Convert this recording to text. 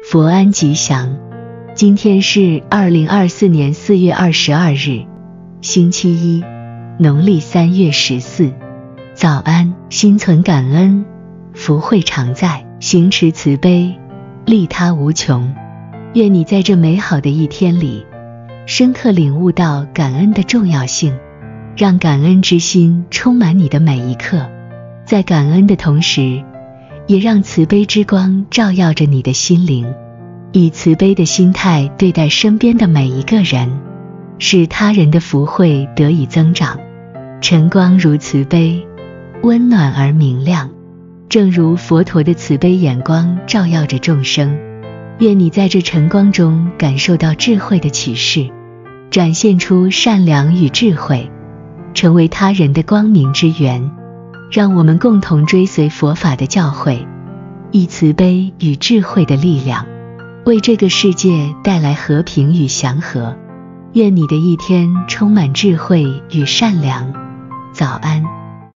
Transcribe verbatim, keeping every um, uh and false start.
佛安吉祥。今天是二零二四年四月二十二日，星期一，农历三月十四。早安，心存感恩，福慧常在，行持慈悲，利他无穷。愿你在这美好的一天里，深刻领悟到感恩的重要性，让感恩之心充满你的每一刻。在感恩的同时，也让慈悲之光照耀着你的心灵，以慈悲的心态对待身边的每一个人，使他人的福慧得以增长。晨光如慈悲，温暖而明亮，正如佛陀的慈悲眼光照耀着众生。愿你在这晨光中感受到智慧的启示，展现出善良与智慧，成为他人的光明之源。让我们共同追随佛法的教诲，以慈悲与智慧的力量，为这个世界带来和平与祥和。愿你的一天充满智慧与善良。早安。